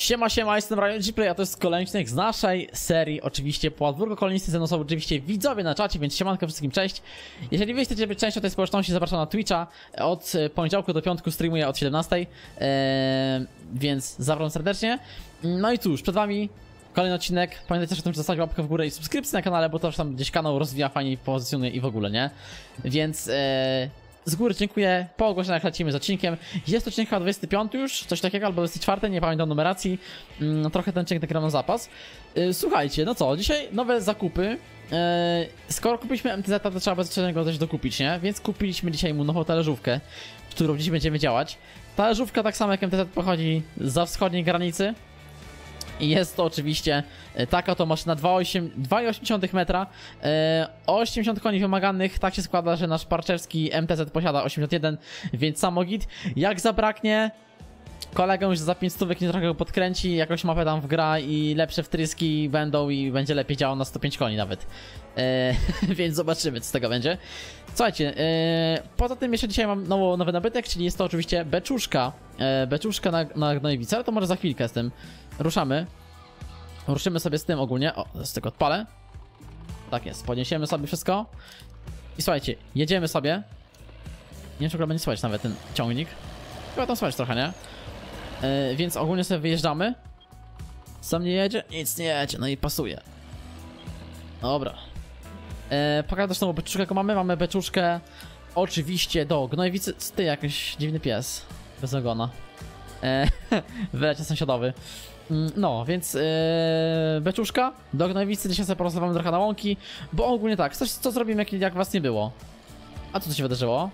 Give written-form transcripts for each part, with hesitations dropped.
Siema, jestem Ryan Gplay, a to jest kolejny odcinek z naszej serii. Oczywiście podwórko kolonisty, ze mną są oczywiście widzowie na czacie, więc siemanko wszystkim, cześć. Jeżeli wy chcecie być częścią tej społeczności, zapraszam na Twitcha. Od poniedziałku do piątku streamuję od 17, więc zapraszam serdecznie. No i cóż, przed wami kolejny odcinek. Pamiętajcie też o tym, że zostawić łapkę w górę i subskrypcję na kanale, bo to już tam gdzieś kanał rozwija, fajnie pozycjonuje i w ogóle, nie? Więc z góry dziękuję, po ogłoszeniach lecimy z odcinkiem. Jest odcinek chyba 25 już, coś takiego, albo 24, nie pamiętam numeracji. Trochę ten odcinek nagram na zapas. Słuchajcie, no co, dzisiaj nowe zakupy. Skoro kupiliśmy MTZ, to trzeba bez czego coś dokupić, nie? Więc kupiliśmy dzisiaj mu nową talerzówkę, którą dziś będziemy działać. Talerzówka, tak samo jak MTZ, pochodzi zza wschodniej granicy. I jest to oczywiście taka oto maszyna 2,8 metra, 80 koni wymaganych. Tak się składa, że nasz parczewski MTZ posiada 81, więc samogit. Jak zabraknie, kolega już za 5 stówek nie trochę go podkręci, jakąś mapę tam wgra i lepsze wtryski będą i będzie lepiej działał na 105 koni nawet. Więc zobaczymy, co z tego będzie. Słuchajcie, poza tym jeszcze dzisiaj mam nowy nabytek, czyli jest to oczywiście beczuszka. Beczuszka na gnojowicy, ale to może za chwilkę z tym. Ruszymy sobie z tym ogólnie. O, z tego odpalę. Tak jest, podniesiemy sobie wszystko. I słuchajcie, jedziemy sobie. Nie wiem, czy w ogóle będzie słychać nawet ten ciągnik. Chyba tam słychać trochę, nie? Więc ogólnie sobie wyjeżdżamy. Co mnie jedzie? Nic nie jedzie, no i pasuje. Dobra. Pokażę też tą beczuszkę, jaką mamy. Mamy beczuszkę oczywiście do gnojowicy. Ty, jakiś dziwny pies. Bez ogona. Wylecie sąsiadowy. No, więc beczuszka do gnojowicy. Dzisiaj sobie porozmawiamy trochę na łąki. Bo ogólnie tak, co zrobimy jak was nie było? A co się wydarzyło?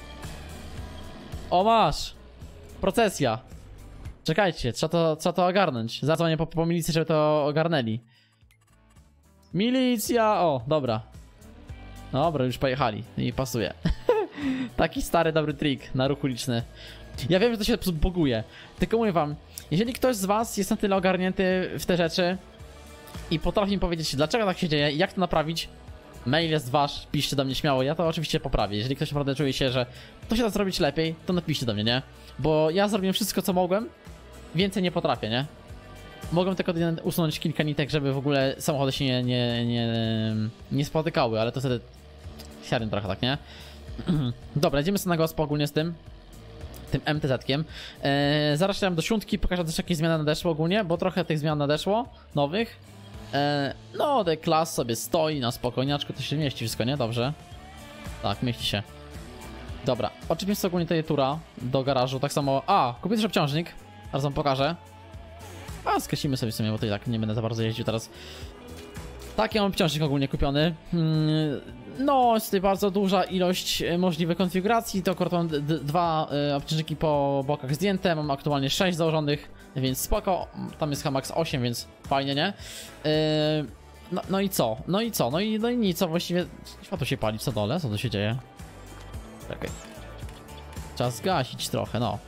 O, masz! Procesja. Czekajcie, trzeba to ogarnąć. Zadzwonię po milicji, żeby to ogarnęli. Milicja! O, dobra. Dobra, już pojechali. I pasuje. Taki stary, dobry trik na ruch uliczny. Ja wiem, że to się buguje. Tylko mówię wam, jeżeli ktoś z was jest na tyle ogarnięty w te rzeczy i potrafi mi powiedzieć, dlaczego tak się dzieje i jak to naprawić, mail jest wasz, piszcie do mnie śmiało, ja to oczywiście poprawię. Jeżeli ktoś naprawdę czuje się, że to się da zrobić lepiej, to napiszcie do mnie, nie? Bo ja zrobiłem wszystko, co mogłem, więcej nie potrafię, nie? Mogłem tylko usunąć kilka nitek, żeby w ogóle samochody się nie spotykały, ale to wtedy siarym trochę, tak, nie? Dobra, idziemy sobie na gospo ogólnie z tym MTZ-kiem. Zaraz się dam do siódmki, pokażę też jakieś zmiany nadeszło ogólnie, bo trochę tych zmian nadeszło, nowych. No, ten klas sobie stoi na spokojniaczku, to się mieści wszystko, nie? Dobrze. Tak, mieści się. Dobra, oczywiście ogólnie to jest tura do garażu, tak samo... A, kupię też obciążnik, zaraz wam pokażę. A, skreślimy sobie w sumie, bo to i tak nie będę za bardzo jeździł teraz. Taki mam obciążnik ogólnie kupiony. No, jest tutaj bardzo duża ilość możliwych konfiguracji. To akurat mam dwa obciążniki po bokach zdjęte. Mam aktualnie 6 założonych, więc spoko. Tam jest max 8, więc fajnie, nie? No i co? No i nic, co właściwie... Światło się pali, co dole? Co tu się dzieje? Czekaj. Trzeba zgasić trochę, no.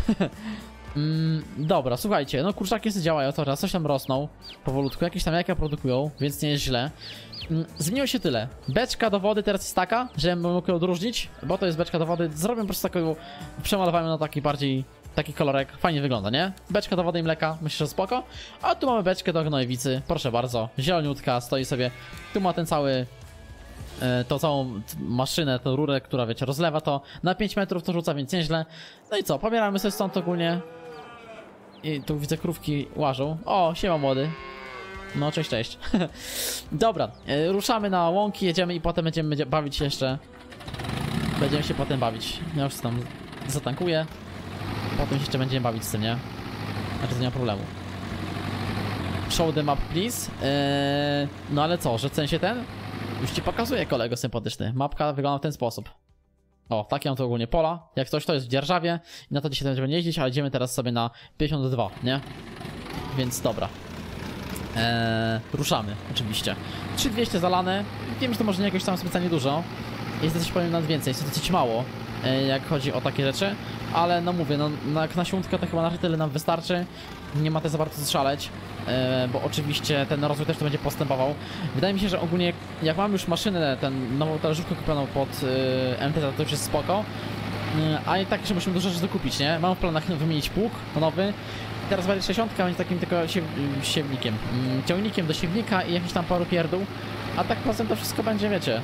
Dobra, słuchajcie, no kurczaki sobie działają teraz, coś tam rosną powolutku, jakieś tam jajka produkują, więc nie jest źle. Zmieniło się tyle. Beczka do wody teraz jest taka, że mógł ją odróżnić, bo to jest beczka do wody. Zrobię po prostu taką, przemalowałem na taki kolorek, fajnie wygląda, nie? Beczka do wody i mleka, myślę, że spoko. A tu mamy beczkę do gnojowicy, proszę bardzo, zieloniutka, stoi sobie. Tu ma ten cały... tą całą maszynę, tą rurę, która wiecie, rozlewa to. Na 5 metrów to rzuca, więc nieźle. No i co, pobieramy sobie stąd ogólnie. I tu widzę, krówki łażą. O, siema młody. No, cześć. Dobra, ruszamy na łąki, jedziemy i potem będziemy bawić się jeszcze. Będziemy się potem bawić. Ja już tam zatankuję. Potem się jeszcze będziemy bawić z tym, nie? Znaczy, to nie ma problemu. Show the map, please. No ale co, że w sensie ten? Już ci pokazuję, kolego sympatyczny. Mapka wygląda w ten sposób. O, takie mam to ogólnie pola. Jak coś, to jest w dzierżawie. I na to dzisiaj będziemy jeździć, ale idziemy teraz sobie na 52, nie? Więc dobra. Ruszamy, oczywiście. 3200 zalane. Wiem, że to może nie jakoś tam specjalnie dużo. Jest coś, powiem, nawet więcej. Jest to dosyć mało, jak chodzi o takie rzeczy. Ale no mówię, no na siódmkę to chyba na tyle nam wystarczy. Nie ma też za bardzo co szaleć. Bo oczywiście ten rozwój też to będzie postępował. Wydaje mi się, że ogólnie jak mam już maszynę, nową talerzówkę kupioną pod MTZ, to już jest spoko. A i tak jeszcze musimy dużo rzeczy dokupić, nie? Mam w planach wymienić pług na nowy. Teraz będzie 60 będzie takim tylko siewnikiem, ciągnikiem do siewnika i jakiś tam paru pierdół. A tak poza tym to wszystko będzie, wiecie,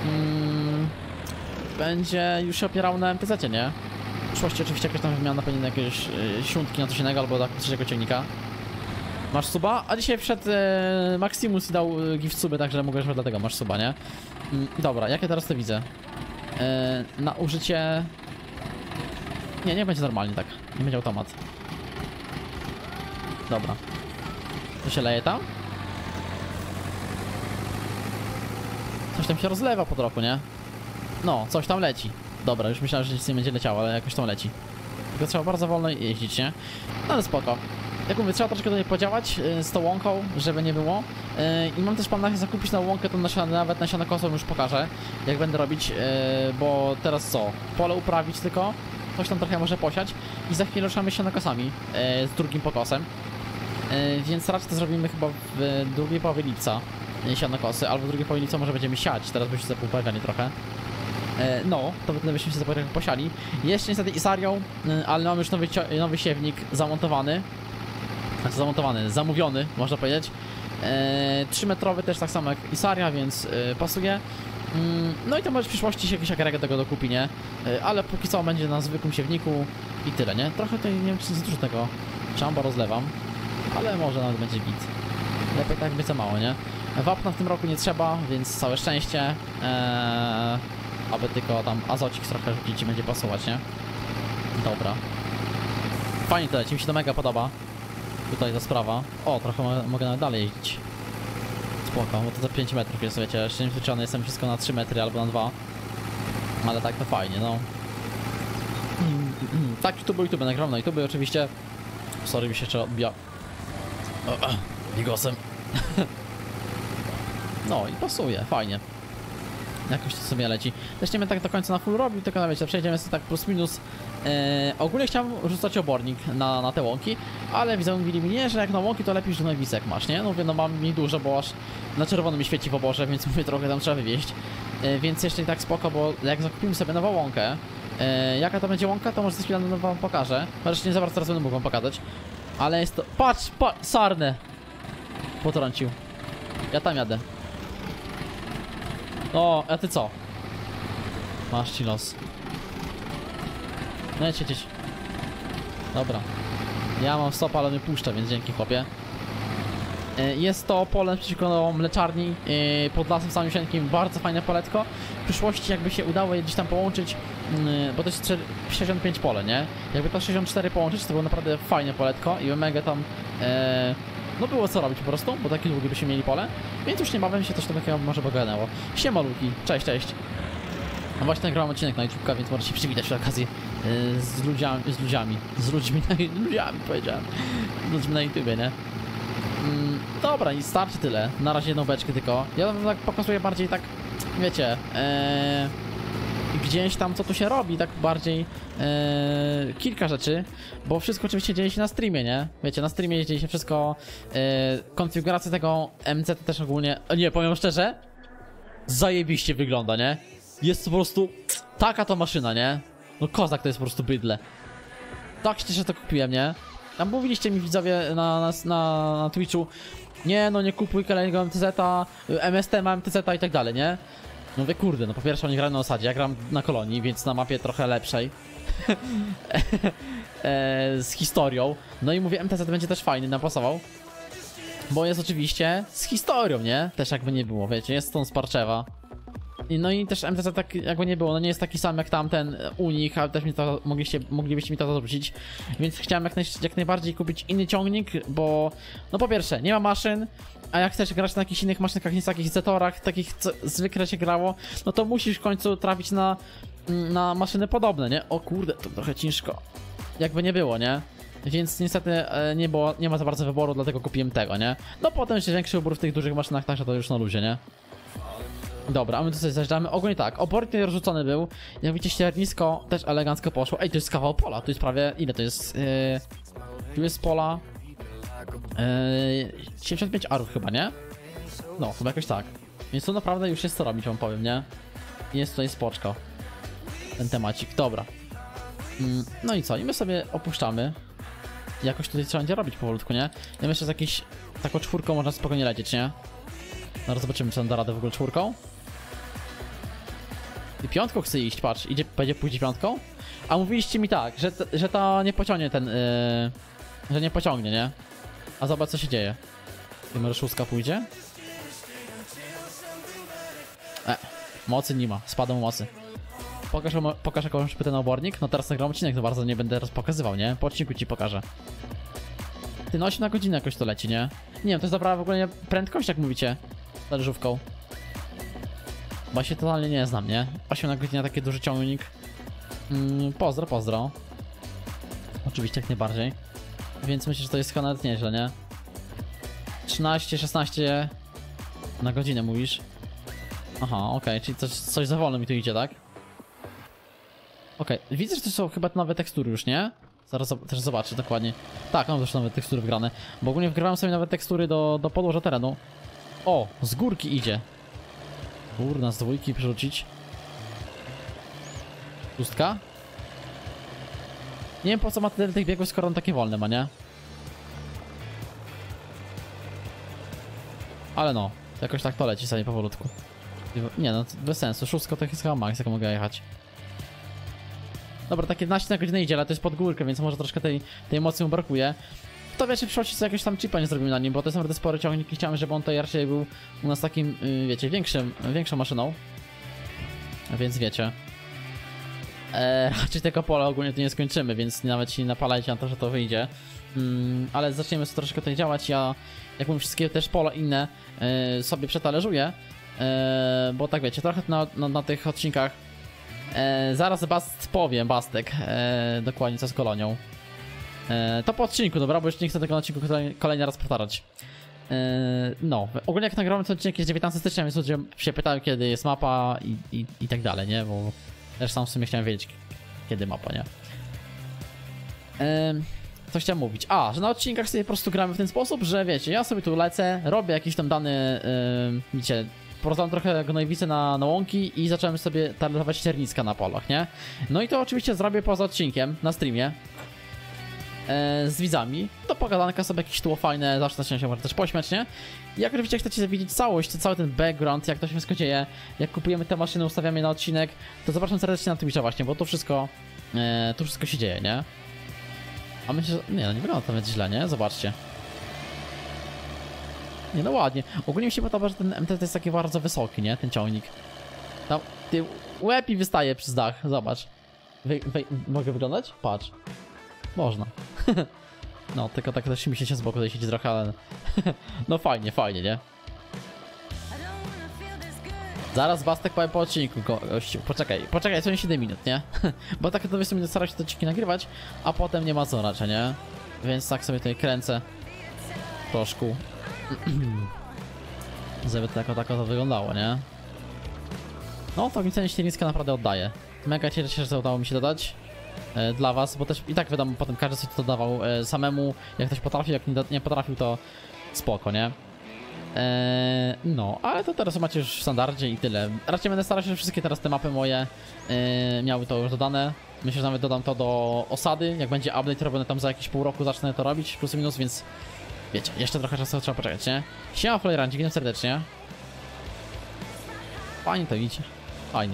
będzie już się opierało na MTZ-cie, nie? W przyszłości oczywiście jakaś tam wymiana pewnie jakieś siuntki na coś innego albo tak trzeciego ciągnika. Masz suba? A dzisiaj wszedł Maximus i dał gift suby, także mogę, że dlatego masz suba, nie? Dobra, jak ja teraz to widzę? Na użycie... Nie będzie normalnie tak. Nie będzie automat. Dobra. To się leje tam? Coś tam się rozlewa po trochu, nie? No, coś tam leci. Dobra, już myślałem, że nic nie będzie leciało, ale jakoś tam leci. Tylko trzeba bardzo wolno jeździć, nie? No ale spoko. Jak mówię, trzeba troszkę do niej podziałać z tą łąką, żeby nie było. I mam też plan zakupić na łąkę, to nawet nasiona kosą już pokażę, jak będę robić, bo teraz co? Pole uprawić tylko, coś tam trochę może posiać i za chwilę ruszamy się kosami z drugim pokosem. Więc raczej to zrobimy chyba w drugiej połowie lipca sianokosy, albo w drugiej połowie lipca może będziemy siać, teraz byśmy sobie poprawiali trochę. No, to wtedy byśmy się trochę posiali. Jeszcze niestety Isarią, ale mam już nowy siewnik zamontowany. Znaczy zamówiony, można powiedzieć. 3-metrowy też tak samo jak Isaria, więc pasuje. No i to może w przyszłości się jakiś agregat tego dokupi, nie? Ale póki co będzie na zwykłym siewniku i tyle, nie? Trochę tutaj nie wiem, czy za dużo tego czamba rozlewam, ale może nawet będzie git. Lepiej tak jakby co mało, nie? Wapna w tym roku nie trzeba, więc całe szczęście. Aby tylko tam azocik trochę rzucić i będzie pasować, nie? Dobra. Fajnie to leci, mi się to mega podoba. Tutaj ta sprawa. O, trochę mogę nawet dalej jeździć. Spoko, bo to za 5 metrów jest, wiecie, jeszcze nie wyczułany jestem wszystko na 3 metry albo na 2. Ale tak to fajnie, no. Tak, YouTube nagram na YouTube oczywiście. Sorry, mi się jeszcze odbija bigosem. No i pasuje, fajnie. Jakoś to sobie leci. Też nie będę tak do końca na full robił, tylko wiecie, przejdziemy sobie tak plus minus. Ogólnie chciałem rzucać obornik na te łąki, ale widzę, mówili mi nie, że jak na łąki to lepiej, że na wisek masz, nie? No mówię, no mam mniej dużo, bo aż na czerwono mi świeci w oborze, więc mówię, trochę tam trzeba wywieźć. Więc jeszcze i tak spoko, bo jak zakupimy sobie nową łąkę, jaka to będzie łąka, to może za chwilę wam pokażę. Chociaż nie za bardzo teraz będę mógł wam pokazać. Ale jest to... Patrz, sarnę! Potrącił. Ja tam jadę. O, a ty co? Masz ci los. No jedź. Dobra. Ja mam stopa, ale mnie puszcza, więc dzięki chłopie. Jest to pole przeciwko mleczarni pod lasem samosienkim, bardzo fajne poletko. W przyszłości jakby się udało je gdzieś tam połączyć, bo to jest 65 pole, nie? Jakby to 64 połączyć, to było naprawdę fajne poletko i mega tam no było co robić po prostu, bo takie długie byśmy mieli pole, więc już niebawem się coś takiego może pogadnęło. Siema Luki, cześć. A właśnie nagrałem odcinek na YouTube'ka, więc możecie się przywitać przy okazji z ludźmi na YouTubie, nie? Dobra, i starczy tyle. Na razie jedną beczkę tylko. Ja tam tak pokazuję bardziej tak, wiecie, gdzieś tam co tu się robi, tak bardziej kilka rzeczy, bo wszystko oczywiście dzieje się na streamie, nie? Wiecie, na streamie dzieje się wszystko, konfiguracja tego MZ też ogólnie, nie, powiem szczerze, zajebiście wygląda, nie? Jest po prostu taka to maszyna, nie? No kozak to jest po prostu bydle. Tak szczerze to kupiłem, nie? Tam mówiliście mi widzowie na Twitchu, nie no nie kupuj kolejnego MTZ-a, MST ma MTZ-a i tak dalej, nie? No mówię, kurde, no po pierwsze oni grają na osadzie, ja gram na kolonii, więc na mapie trochę lepszej. Z historią. No i mówię, MTZ będzie też fajny, napasował. Bo jest oczywiście z historią, nie? Też jakby nie było, wiecie, jest stąd z Parczewa. No i też MTZ tak jakby nie było, no nie jest taki sam jak tamten u nich, ale też mi to moglibyście mi to zarzucić. Więc chciałem jak najbardziej kupić inny ciągnik, bo no po pierwsze, nie ma maszyn, a jak chcesz grać na jakichś innych maszynach, niż takich Zetorach, takich co zwykle się grało, no to musisz w końcu trafić na maszyny podobne, nie? O kurde, to trochę ciężko. Jakby nie było, nie? Więc niestety nie ma za bardzo wyboru, dlatego kupiłem tego, nie? No potem jeszcze większy wybór w tych dużych maszynach, także to już na luzie, nie? Dobra, a my tu sobie zajeżdżamy. Ogólnie tak, obornik tutaj rozrzucony był. Jak widzicie, ściernisko też elegancko poszło. Ej, to jest kawał pola, tu jest prawie... Ile to jest? Tu jest pola... 75 arów chyba, nie? No, chyba jakoś tak. Więc tu naprawdę już jest co robić, wam powiem, nie? Jest tutaj spoczko. Ten temacik, dobra. No i co? I my sobie opuszczamy. Jakoś tutaj trzeba będzie robić powolutku, nie? Ja myślę, że z jakiś taką czwórką można spokojnie lecieć, nie? No zobaczymy, czy on da radę w ogóle czwórką. I piątką chce iść, patrz. Będzie pójdzie piątką? A mówiliście mi tak, że to nie pociągnie ten... że nie pociągnie, nie? A zobacz, co się dzieje. I może szóstka pójdzie? Mocy nie ma, spadł mocy. Pokaż jakąś pytę na obornik. No teraz nagram odcinek, to bardzo nie będę rozpokazywał, nie? Po odcinku ci pokażę. Ty, no 8 na godzinę jakoś to leci, nie? Nie wiem, to jest dobra w ogóle nie prędkość, jak mówicie. Talerzówką. Bo się totalnie nie znam, nie? 8 na godzinę, taki duży ciągnik. Pozdro, pozdro. Oczywiście jak najbardziej. Więc myślę, że to jest chyba nawet nieźle, nie? 13, 16 na godzinę mówisz. Aha, okej, czyli coś za wolno mi tu idzie, tak? Okej, widzę, że to są chyba nowe tekstury już, nie? Zaraz też zobaczę dokładnie. Tak, mam też nowe tekstury wgrane. Bo ogólnie wgrywałem sobie nowe tekstury do podłoża terenu. O, z górki idzie. Kurna, z dwójki przerzucić. Pustka? Nie wiem, po co ma tyle tych biegów, skoro on takie wolne ma, nie? Ale no, jakoś tak to leci sobie powolutku. Nie no, bez sensu. Szóstko to jest chyba max, jak mogę jechać. Dobra, takie 11 na godzinę idzie, ale to jest pod górkę, więc może troszkę tej mocy mu brakuje. To wiecie, w przyszłości sobie jakiegoś tam chipa nie zrobimy na nim, bo to jest naprawdę spory ciągnik i chciałem, żeby on tutaj raczej był u nas takim, wiecie, większą maszyną. Więc wiecie. Raczej tego pola ogólnie tu nie skończymy, więc nawet się nie napalajcie na to, że to wyjdzie. Ale zaczniemy sobie troszkę tutaj działać. Ja, jak mówię, wszystkie też pola inne sobie przetalerzuję. Bo tak wiecie, trochę na tych odcinkach zaraz powiem, Bastek, dokładnie co z kolonią. To po odcinku, dobra, bo już nie chcę tego na odcinku kolejny raz powtarzać. No, ogólnie jak nagrałem ten odcinek jest 19 stycznia, więc ludzie się pytają, kiedy jest mapa i tak dalej, nie? Bo też sam w sumie chciałem wiedzieć, kiedy mapa, nie? Co chciałem mówić? Że na odcinkach sobie po prostu gramy w ten sposób, że wiecie, ja sobie tu lecę, robię jakiś tam dany, wiecie, porozdalam trochę gnojwicy na łąki i zacząłem sobie talerzować ścierniska na polach, nie? No i to oczywiście zrobię poza odcinkiem, na streamie. Z widzami. Do pogadanka sobie jakieś tło fajne, zawsze się może też pośmiać, nie? I jak oczywiście chcecie widzieć całość, cały ten background, jak to się wszystko dzieje, jak kupujemy te maszyny, ustawiamy je na odcinek, to zapraszam serdecznie na Twitcha właśnie, bo to wszystko się dzieje, nie? A myślę, że... Nie, no nie wygląda to nawet źle, nie? Zobaczcie. Nie, no ładnie. Ogólnie mi się podoba, że ten MT jest taki bardzo wysoki, nie? Ten ciągnik. Tam, ty, łeb i wystaje przez dach, zobacz. Mogę wyglądać? Patrz. Można. No, tylko tak też mi się z boku tutaj siedzi trochę, ale... No fajnie, fajnie, nie? Zaraz Bastek powiem po odcinku, gościu. Poczekaj, co 7 minut, nie? Bo tak to 20 minut staram się te odcinki nagrywać, a potem nie ma co raczej, nie? Więc tak sobie tutaj kręcę. Troszkę. Żeby to tak to wyglądało, nie? No, to gliczenie ścierniska naprawdę oddaje. Mega cieszę się, że udało mi się dodać. Dla was, bo też i tak wiadomo, potem każdy sobie to dodawał samemu, jak ktoś potrafił, jak nie potrafił, to spoko, nie? No, ale to teraz macie już w standardzie i tyle. Raczej będę starał się, że wszystkie teraz te mapy moje miały to już dodane. Myślę, że nawet dodam to do osady, jak będzie update robiony tam za jakieś pół roku, zacznę to robić, plus minus, więc wiecie, jeszcze trochę czasu trzeba poczekać, nie? Siema Floyran, dziękuję serdecznie. Fajnie to idzie, fajnie.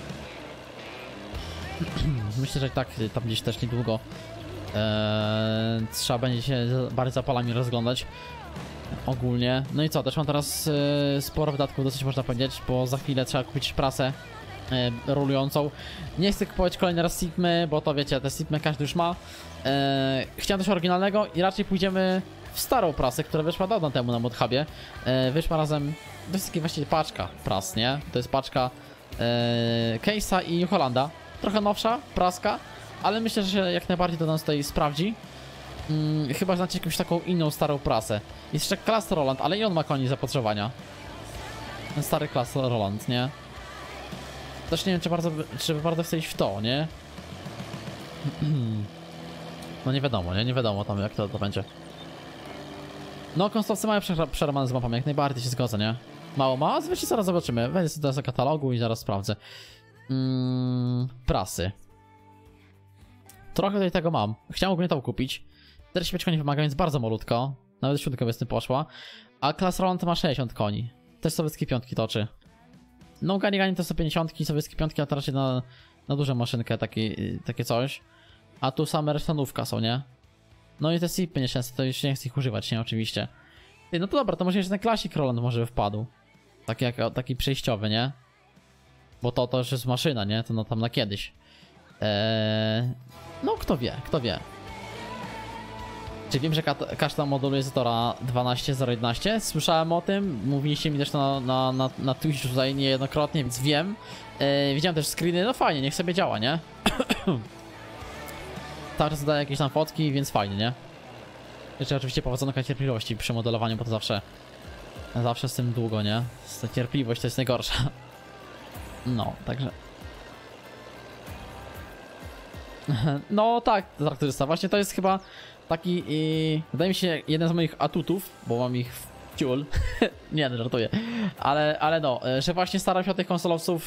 Myślę, że tak tam gdzieś też niedługo trzeba będzie się bardziej za polami rozglądać ogólnie. No i co, też mam teraz sporo wydatków, dosyć można powiedzieć, bo za chwilę trzeba kupić prasę rolującą. Nie chcę kupować kolejny raz Sigmy, bo to wiecie, te Sigmy każdy już ma. Chciałem coś oryginalnego i raczej pójdziemy w starą prasę, która wyszła dawno temu na ModHubie. Wyszła razem, to jest taka właściwie paczka pras, nie? To jest paczka Case'a i New Hollanda. Trochę nowsza, praska, ale myślę, że się jak najbardziej to nam tutaj sprawdzi. Chyba znacie jakąś taką inną starą prasę. Jest jeszcze Class Roland, ale i on ma koni zapotrzebowania. Ten stary Class Roland, nie? Też nie wiem, czy bardzo chcę iść w to, nie? No nie wiadomo, nie? Nie wiadomo tam, jak to będzie. No, konstrukcje mają przerwane z mapami, jak najbardziej się zgodzę, nie? Mało ma, zresztą zaraz zobaczymy. Wejdę sobie do katalogu i zaraz sprawdzę. Prasy. trochę tutaj tego mam. Chciałem ogólnie to kupić. 45 koni wymaga, więc bardzo malutko. Nawet 7 z tym poszła. A Class Roland ma 60 koni. Też sowieckie piątki toczy. No Gani to są 50, sowieckie piątki, a to raczej na dużą maszynkę takie coś. A tu same resztanówka są, nie? No i te SIP-y nieszczęsne, to już nie chcę ich używać, nie? Oczywiście. No to dobra, to może jeszcze ten Classic Roland może by wpadł. Taki przejściowy, nie? Bo to już jest maszyna, nie? To no tam na kiedyś. No kto wie, kto wie. Czy wiem, że kaszta modulizatora 12.0.11? Słyszałem o tym, mówiliście mi też na Twitchu tutaj niejednokrotnie, więc wiem. Widziałem też screeny, no fajnie, niech sobie działa, nie? Cały czas daje jakieś tam fotki, więc fajnie, nie? Jeszcze oczywiście prowadzono cierpliwości przy modelowaniu, bo to zawsze z tym długo, nie? Ta cierpliwość to jest najgorsza. No, także... No tak, traktorysta, właśnie to jest chyba taki, wydaje mi się, jeden z moich atutów, bo mam ich w ciul. Nie, no, żartuję. Ale no, że właśnie staram się o tych konsolowców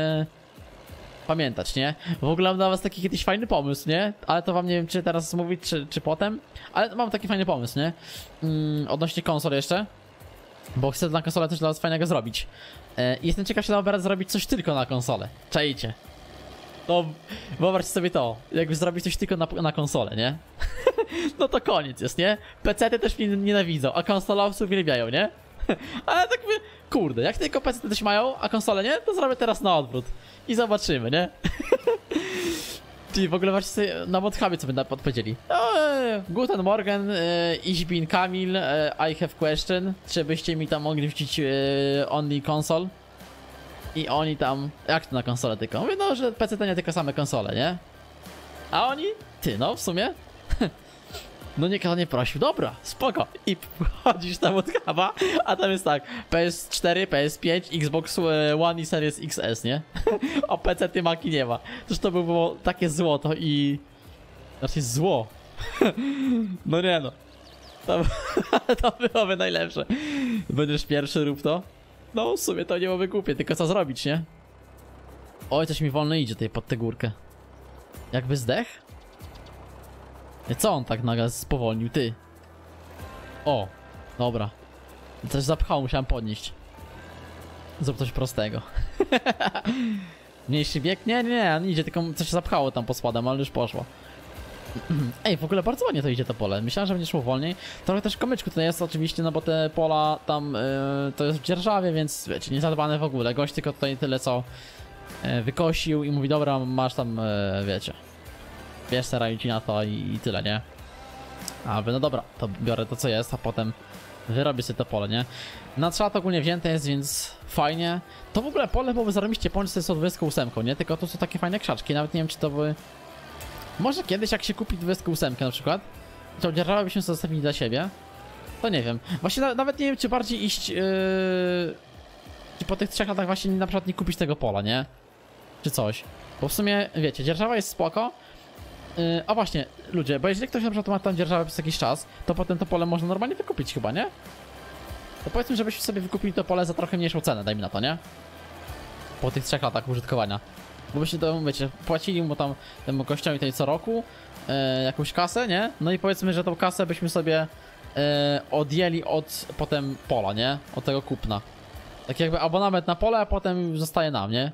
pamiętać, nie? W ogóle mam dla was taki kiedyś fajny pomysł, nie? Ale to wam nie wiem, czy teraz mówić, czy potem. Ale mam taki fajny pomysł, nie? Odnośnie konsol jeszcze. Bo chcę na konsolę coś dla was fajnego zrobić. I jestem ciekaw, czy dam radę zrobić coś tylko na konsolę. Czajcie. No, wyobraźcie sobie to. Jakby zrobić coś tylko na konsolę, nie? No to koniec jest, nie? PC-ty też mnie nienawidzą, a konsolowców uwielbiają, nie? Ale tak my, kurde, jak tylko PC-ty też mają, a konsole nie, to zrobię teraz na odwrót. I zobaczymy, nie? Czyli w ogóle właśnie sobie na ModHubie co by podpowiedzieli. Guten Morgen, ich bin Kamil, I have question. Czy byście mi tam mogli wrzucić only console? I oni tam, jak to na konsolę tylko? Mówię, no, że PC to nie tylko same konsole, nie? A oni? Ty, no w sumie? No nikt nie prosił, dobra, spoko. I wchodzisz tam od huba, a tam jest tak, PS4, PS5, Xbox One i Series XS, nie? O PC ty maki nie ma. Przecież to by było takie złoto i... Znaczy zło. No nie no. To byłoby najlepsze. Będziesz pierwszy, rób to. No w sumie to nie byłoby głupie, tylko co zrobić, nie? Oj, coś mi wolno idzie tutaj pod tę górkę. Jakby zdech? Co on tak nagle spowolnił, ty? O, dobra. Coś zapchał, musiałem podnieść. Zrób coś prostego. Mniejszy bieg? Nie, on idzie, tylko coś zapchało tam pod spodem, ale już poszło. Ej, w ogóle bardzo ładnie to idzie to pole. Myślałem, że będzie szło wolniej. Trochę też komyczku tutaj jest oczywiście, no bo te pola tam to jest w dzierżawie, więc wiecie, nie zadbane w ogóle. Gość tylko tutaj tyle co wykosił i mówi, dobra, masz tam, wiecie. Wiesz, starają ci na to i tyle, nie? A wy, no dobra, to biorę to co jest, a potem wyrobię sobie to pole, nie? Na trzat ogólnie wzięte jest, więc fajnie. To w ogóle pole byłoby zarobiście połączyć z 128, nie? Tylko to są takie fajne krzaczki, nawet nie wiem czy to były... Może kiedyś jak się kupi 28 na przykład, to dzierżawibyśmy sobie zostawili dla siebie. To nie wiem. Właśnie nawet nie wiem czy bardziej iść... Czy po tych 3 latach właśnie na przykład nie kupić tego pola, nie? Czy coś. Bo w sumie, wiecie, dzierżawa jest spoko. A właśnie, ludzie, bo jeżeli ktoś na przykład ma tam dzierżawę przez jakiś czas, to potem to pole można normalnie wykupić chyba, nie? To powiedzmy, żebyśmy sobie wykupili to pole za trochę mniejszą cenę, dajmy na to, nie? Po tych 3 latach użytkowania. Bo byście to, wiecie, płacili mu tam temu gościowi tutaj co roku jakąś kasę, nie? No i powiedzmy, że tą kasę byśmy sobie odjęli od potem pola, nie? Od tego kupna. Tak jakby abonament na pole, a potem zostaje nam, nie?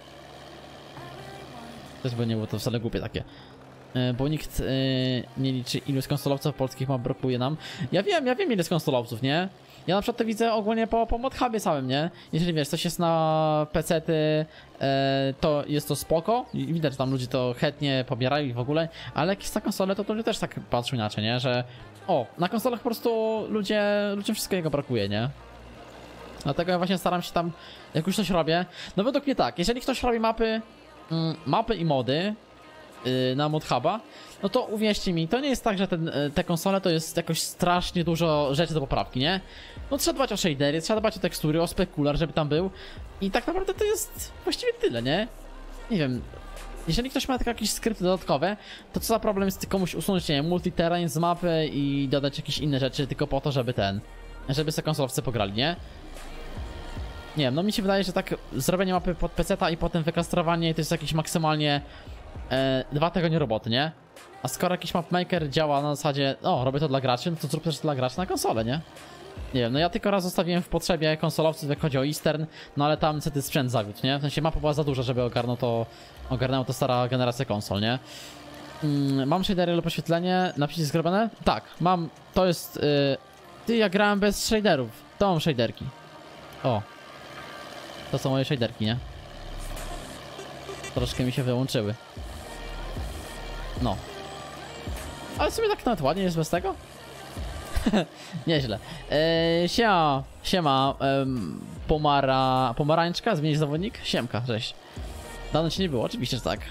Też by nie było to wcale głupie takie. Bo nikt nie liczy ilu z konsolowców polskich ma brakuje nam. Ja wiem ile z konsolowców, nie? Ja na przykład to widzę ogólnie po ModHubie samym, nie? Jeżeli wiesz, coś jest na PC-ty, to jest to spoko. I widać, że tam ludzie to chętnie pobierają i w ogóle. Ale jak jest na konsolę, to ludzie też tak patrzą inaczej, nie? Że o, na konsolach po prostu ludziom wszystkiego brakuje, nie? Dlatego ja właśnie staram się tam, jak już coś robię. No według mnie tak, jeżeli ktoś robi mapy i mody na ModHuba, no to uwierzcie mi, to nie jest tak, że te konsole to jest jakoś strasznie dużo rzeczy do poprawki, nie? No trzeba dbać o shadery, trzeba dbać o tekstury, o spekular, żeby tam był i tak naprawdę to jest właściwie tyle, nie? Nie wiem, jeżeli ktoś ma tylko jakieś skrypty dodatkowe, to co za problem jest komuś usunąć, nie wiem, multiterrain z mapy i dodać jakieś inne rzeczy tylko po to, żeby sobie konsolowcy pograli, nie? Nie wiem, no mi się wydaje, że tak zrobienie mapy pod PC-ta i potem wykastrowanie to jest jakieś maksymalnie 2 tygodnie roboty, nie? A skoro jakiś mapmaker działa na zasadzie, o, robię to dla graczy, no to zrób też to dla graczy na konsolę, nie? Nie wiem, no ja tylko raz zostawiłem w potrzebie konsolowców, jak chodzi o Eastern, no ale tam niestety sprzęt zawiódł, nie? W sensie mapa była za duża, żeby ogarnęło to stara generacja konsol, nie? Mam shadery lub oświetlenie na przycisk zrobione? Tak, mam, to jest, ty, ja grałem bez shaderów, to mam shaderki. O. To są moje shaderki, nie? Troszkę mi się wyłączyły. No. Ale sobie tak nawet ładnie jest bez tego. Nieźle. Siema. Pomarańczka, zmienić zawodnik? Siemka, cześć. Dawno ci nie było, oczywiście, że tak.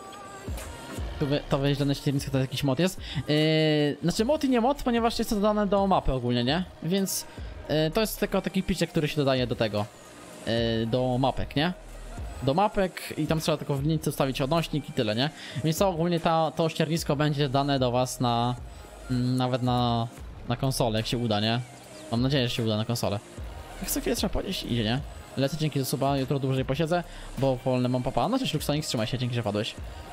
To wejść do ścierniska, to jakiś mod jest. Znaczy mod i nie mod, ponieważ jest to dodane do mapy ogólnie, nie? Więc to jest tylko taki pitchek, który się dodaje do tego. Do mapek, nie? Do mapek i tam trzeba tylko w linijce wstawić odnośnik i tyle, nie? Więc to ogólnie to ściernisko będzie dane do was na... nawet na konsolę, jak się uda, nie? Mam nadzieję, że się uda na konsolę. Jak co chwilę trzeba podnieść, idzie, nie? Lecę, dzięki za suba, jutro dłużej posiedzę, bo wolne mam papa. No cześć Luxonix, trzymaj się, dzięki, że padłeś.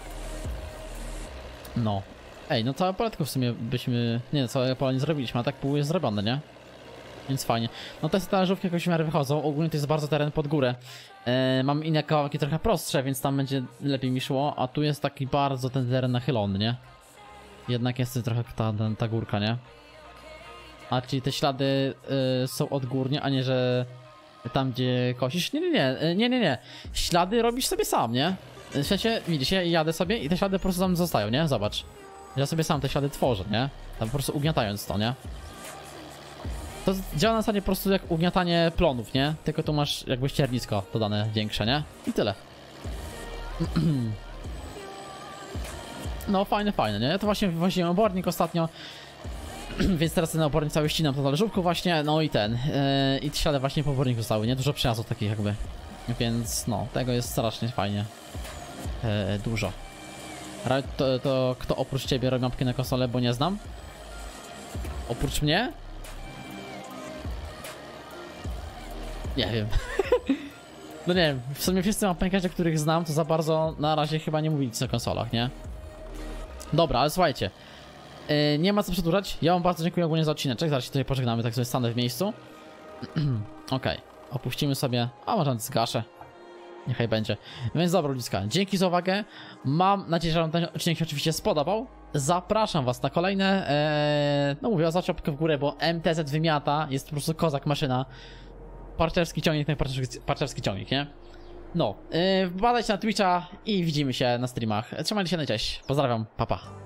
No. Ej, no całe poletko w sumie byśmy... Nie, całe pole nie zrobiliśmy, a tak pół jest zrobione, nie? Więc fajnie. No te talerzówki jakoś w miarę wychodzą, ogólnie to jest bardzo teren pod górę. Mam inne kawałki trochę prostsze, więc tam będzie lepiej mi szło, a tu jest taki bardzo ten teren nachylony, nie? Jednak jest trochę ta górka, nie? A czyli te ślady są odgórnie, a nie, że tam gdzie kosisz? Nie. Ślady robisz sobie sam, nie? W sensie, widzisz, ja jadę sobie i te ślady po prostu tam zostają, nie? Zobacz. Ja sobie sam te ślady tworzę, nie? Tam po prostu ugniatając to, nie? To działa na zasadzie po prostu jak ugniatanie plonów, nie? Tylko tu masz jakby ściernisko dodane większe, nie? I tyle. No fajne, nie? Ja to właśnie woziłem obornik ostatnio. Więc teraz ten obornik cały ścinam po talerzówku właśnie, no i i te ślady właśnie po oborniku zostały, nie? Dużo przejazdów takich jakby. Więc no, tego jest strasznie fajnie. Dużo. To kto oprócz ciebie robi mapki na konsolę, bo nie znam? Oprócz mnie? Nie wiem. No nie wiem, w sumie wszyscy mapmakerzy, których znam, to za bardzo na razie chyba nie mówili o konsolach, nie? Dobra, ale słuchajcie. Nie ma co przedłużać. Ja wam bardzo dziękuję ogólnie za odcineczek. Zaraz się tutaj pożegnamy, tak sobie stanę w miejscu. Okej. Opuścimy sobie. A może zgaszę. Niechaj będzie. Więc dobra, ludziska, dzięki za uwagę. Mam nadzieję, że wam ten odcinek się oczywiście spodobał. Zapraszam was na kolejne. No mówię, za łapkę w górę, bo MTZ wymiata. Jest po prostu kozak maszyna. Parczewski ciągnik, parczewski ciągnik, nie? No. Wbadajcie na Twitcha i widzimy się na streamach. Trzymajcie się, no i cześć. Pozdrawiam, pa pa.